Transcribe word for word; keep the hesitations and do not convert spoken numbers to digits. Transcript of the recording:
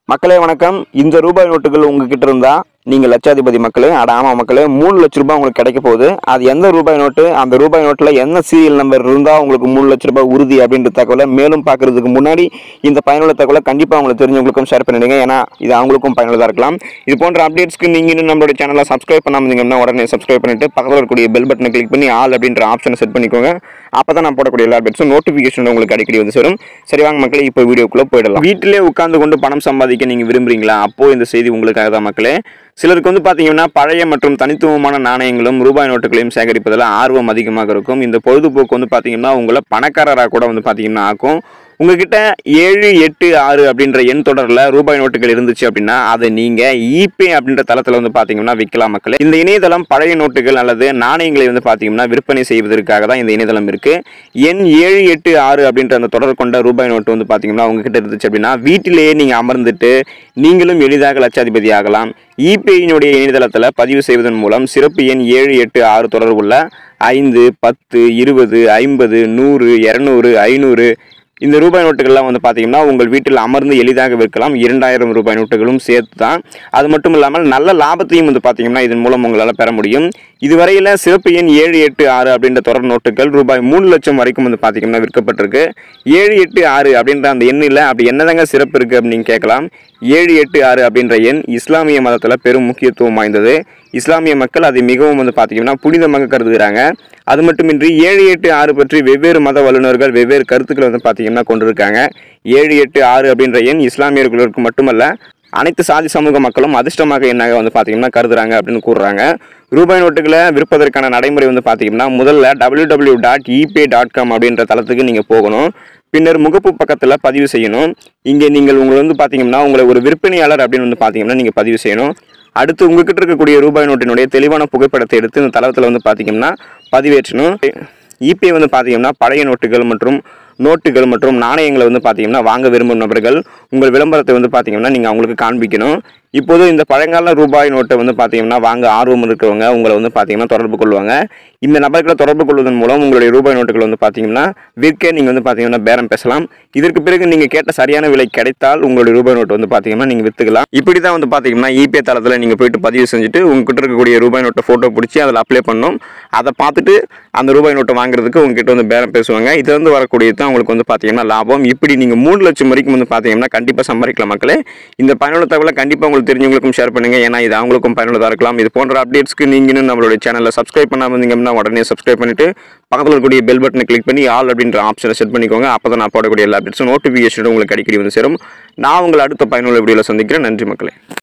மக்களே வணக்கம். இந்த ரூபாய் நோட்டுகள் உங்ககிட்ட இருந்தா நீங்கள் லட்சாதிபதி மக்களே. அட ஆமா மக்களே, மூணு லட்ச ரூபாய் உங்களுக்கு கிடைக்க போகுது. அது எந்த ரூபாய் நோட்டு, அந்த ரூபாய் நோட்டில் என்ன சீரியல் நம்பர் இருந்தால் உங்களுக்கு மூணு லட்ச ரூபாய் உறுதி அப்படின்ற தகவலை மேலும் பார்க்கறதுக்கு முன்னாடி இந்த பயனுள்ள தகவலை கண்டிப்பாக உங்களுக்கு தெரிஞ்சவங்களுக்கும் ஷேர் பண்ணிடுங்க. ஏன்னா இது அவங்களுக்கும் பயனுள்ளதாக இருக்கலாம். இது போன்ற அப்டேட்ஸ்க்கு நீங்கள் இன்னும் நம்மளோட சேனலை சப்ஸ்கிரைப் பண்ணாமல் இருந்தீங்கன்னா உடனே சப்ஸ்கிரைப் பண்ணிட்டு பக்கத்தில் இருக்கக்கூடிய பெல் பட்டனை கிளிக் பண்ணி ஆல் அப்படின்ற ஆப்ஷனை செட் பண்ணிக்கோங்க. அப்போ தான் நான் போடக்கூடிய எல்லா அப்டேட்ஸும் நோட்டிஃபிகேஷன் உங்களுக்கு அடிக்கடி வந்து சேரும். சரி வாங்க மக்களே, இப்போ வீடியோக்குள்ளே போயிடலாம். வீட்டிலே உட்கார்ந்து கொண்டு பணம் சம்பாதிக்க நீங்கள் விரும்புறீங்களா? அப்போது இந்த செய்தி உங்களுக்காக தான் மக்களே. சிலருக்கு வந்து பார்த்தீங்கன்னா பழைய மற்றும் தனித்துவமான நாணயங்களும் ரூபாய் நோட்டுகளையும் சேகரிப்பதில் ஆர்வம் அதிகமாக இருக்கும். இந்த பொழுதுபோக்கு வந்து பார்த்தீங்கன்னா உங்களை பணக்காரராக கூட வந்து பார்த்தீங்கன்னா ஆக்கும். உங்ககிட்ட ஏழு எட்டு ஆறு அப்படின்ற எண் தொடரில் ரூபாய் நோட்டுகள் இருந்துச்சு அப்படின்னா அதை நீங்கள் ஈபே அப்படின்ற தளத்தில் வந்து பார்த்தீங்கன்னா விற்கலாம் மக்களே. இந்த இணையதளம் பழைய நோட்டுகள் அல்லது நாணயங்களை வந்து பார்த்தீங்கன்னா விற்பனை செய்வதற்காக தான் இந்த இணையதளம் இருக்குது. எண் ஏழு எட்டு ஆறு அப்படின்ற அந்த தொடர் கொண்ட ரூபாய் நோட்டு வந்து பார்த்தீங்கன்னா உங்ககிட்ட இருந்துச்சு அப்படின்னா வீட்டிலேயே நீங்கள் அமர்ந்துட்டு நீங்களும் எளிதாக லட்சாதிபதி ஆகலாம். ஈபேயினுடைய இணையதளத்தில் பதிவு செய்வதன் மூலம் சிறப்பு எண் ஏழு எட்டு ஆறு தொடர் உள்ள ஐந்து பத்து இருபது ஐம்பது நூறு இரநூறு ஐநூறு இந்த ரூபாய் நோட்டுகள்லாம் வந்து பார்த்தீங்கன்னா உங்கள் வீட்டில் அமர்ந்து எளிதாக விற்கலாம். இரண்டாயிரம் ரூபாய் நோட்டுகளும் சேர்த்து தான். அது மட்டும் இல்லாமல் நல்ல லாபத்தையும் வந்து பார்த்தீங்கன்னா இதன் மூலம் உங்களால் பெற முடியும். இதுவரையில் சிறப்பு எண் ஏழு எட்டு ஆறு அப்படின்ற தொடர் நோட்டுகள் ரூபாய் மூணு லட்சம் வரைக்கும் வந்து பார்த்தீங்கன்னா விற்கப்பட்டிருக்கு. ஏழு எட்டு ஆறு அப்படின்ற அந்த எண்ணில் அப்படி என்னதாங்க சிறப்பு இருக்குது அப்படின்னு கேட்கலாம். ஏழு எட்டு ஆறு அப்படின்ற எண் இஸ்லாமிய மதத்தில் பெரும் முக்கியத்துவம் வாய்ந்தது. இஸ்லாமிய மக்கள் அதை மிகவும் வந்து பார்த்தீங்கன்னா புனிதமாக கருதுகிறாங்க. அது மட்டுமின்றி ஏழு எட்டு ஆறு பற்றி வெவ்வேறு மத வல்லுநர்கள் வெவ்வேறு கருத்துக்களை வந்து பார்த்தீங்கன்னா கொண்டிருக்காங்க. ஏழு எட்டு ஆறு அப்படின்ற எண் இஸ்லாமியர்களுக்கு மட்டுமல்ல அனைத்து சாதி சமூக மக்களும் அதிர்ஷ்டமாக எண்ணாக வந்து பார்த்தீங்கன்னா கருதுறாங்க அப்படின்னு கூறுறாங்க. ரூபாய் நோட்டுகளை விற்பதற்கான நடைமுறை வந்து பார்த்தீங்கன்னா முதல்ல W W dot eBay dot com அப்படின்ற தளத்துக்கு நீங்கள் போகணும். பின்னர் முகப்பு பக்கத்தில் பதிவு செய்யணும். இங்கே நீங்கள் உங்களை வந்து பார்த்தீங்கன்னா உங்களை ஒரு விற்பனையாளர் அப்படின்னு வந்து பார்த்தீங்கன்னா நீங்கள் பதிவு செய்யணும். அடுத்து உங்ககிட்ட இருக்கக்கூடிய ரூபாய் நோட்டினுடைய தெளிவான புகைப்படத்தை எடுத்து இந்த தளத்தில் வந்து பார்த்தீங்கன்னா பதிவேற்றணும். ஈபே வந்து பார்த்தீங்கன்னா பழைய நோட்டுகள் மற்றும் நோட்டுகள் மற்றும் நாணயங்களை வந்து பார்த்தீங்கன்னா வாங்க விரும்பும் நபர்கள் உங்கள் விளம்பரத்தை வந்து பார்த்தீங்கன்னா நீங்கள் அவங்களுக்கு காண்பிக்கணும். இப்போது இந்த பழங்கால ரூபாய் நோட்டை வந்து பார்த்தீங்கன்னா வாங்க ஆர்வம் இருக்கிறவங்க உங்களை வந்து பார்த்தீங்கன்னா தொடர்பு கொள்வாங்க. இந்த நபர்களை தொடர்பு கொள்வதன் மூலம் உங்களுடைய ரூபாய் நோட்டுகள் வந்து பார்த்தீங்கன்னா விற்க நீங்கள் வந்து பார்த்தீங்கன்னா பேரம் பேசலாம். இதற்கு பிறகு நீங்கள் கேட்ட சரியான விலை கிடைத்தால் உங்களுடைய ரூபாய் நோட்டு வந்து பார்த்தீங்கன்னா நீங்கள் விற்றுக்கலாம். இப்படி தான் வந்து பார்த்தீங்கன்னா ஈபே தளத்தில் நீங்கள் போயிட்டு பதிவு செஞ்சுட்டு உங்ககிட்ட இருக்கக்கூடிய ரூபாய் நோட்டை ஃபோட்டோ பிடிச்சி அதில் அப்ளை பண்ணணும். அதை பார்த்துட்டு அந்த ரூபாய் நோட்டை வாங்குறதுக்கு உங்ககிட்ட வந்து பேரம் பேசுவாங்க. இது வந்து வரக்கூடிய தான் உங்களுக்கு வந்து பார்த்தீங்கன்னா லாபம். இப்படி நீங்கள் மூணு லட்சம் வரைக்கும் வந்து பார்த்தீங்கன்னா கண்டிப்பாக சம்பாதிக்கலாம் மக்களே. இந்த பயனுள்ள தகவலை கண்டிப்பாக உங்களுக்கு தெரிஞ்சவங்களுக்கும் ஷேர் பண்ணுங்கள். ஏன்னா இது அவங்களுக்கும் பயனுள்ளதாக இருக்கலாம். இது போன்ற அப்டேட்ஸ்க்கு நீங்கள் இன்னும் நம்மளுடைய சேனலை சப்ஸ்கிரைப் பண்ணாமல் இருந்தீங்கன்னா உடனே சப்ஸ்கிரைப் பண்ணிட்டு பக்கத்தில் இருக்கக்கூடிய பெல் பட்டனை கிளிக் பண்ணி ஆல் அப்படின்ற ஆப்ஷனை செட் பண்ணிக்கோங்க. அப்போ தான் நான் போடக்கூடிய எல்லா அப்டேட்ஸும் நோட்டிஃபிகேஷன் உங்களுக்கு அடிக்கடி வந்து சேரும். நான் உங்களை அடுத்த பயனுள்ள வீடியோவில் சந்திக்கிறேன். நன்றி மக்களே.